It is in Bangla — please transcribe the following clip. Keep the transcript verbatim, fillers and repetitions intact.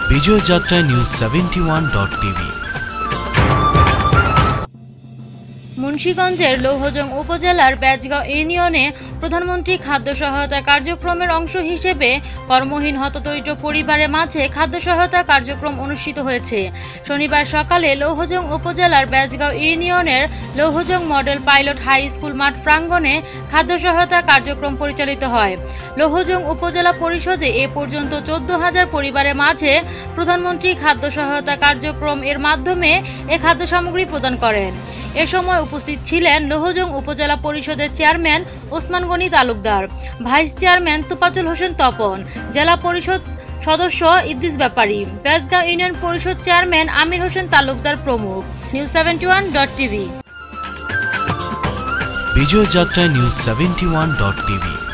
বিজয় Jatra news seventy one dot TV. মুন্সিগঞ্জের লৌহজং উপজেলার বেজগাঁও ইউনিয়নে প্রধানমন্ত্রী খাদ্য সহায়তা কার্যক্রমের অংশ হিসেবে কর্মহীন হতদরিদ্র পরিবারের মাঝে খাদ্য সহায়তা কার্যক্রম অনুষ্ঠিত হয়েছে। শনিবার সকালে লৌহজং উপজেলার বেজগাঁও ইউনিয়নের Louhajang model pilot high school মাঠ প্রাঙ্গণে খাদ্য সহায়তা কার্যক্রম পরিচালিত হয়। লৌহজং উপজেলা পরিষদে এ পর্যন্ত চোদ্দ হাজার পরিবারের মাঝে প্রধানমন্ত্রী খাদ্য সহায়তা কার্যক্রম এর মাধ্যমে এ খাদ্য সামগ্রী প্রদান করেন। এ সময় উপস্থিত ছিলেন লৌহজং উপজেলা পরিষদের chairman Osman Gani Talukdar, vice chairman Tofazzal Hossain Tapan, জেলা পরিষদ সদস্য ইদ্রিস ব্যাপারী, বেজগাঁও ইউনিয়ন পরিষদ চেয়ারম্যান আমির হোসেন তালুকদার প্রমুখ। News seventy one dot TV. Bijoy Jatra news seventy one dot TV.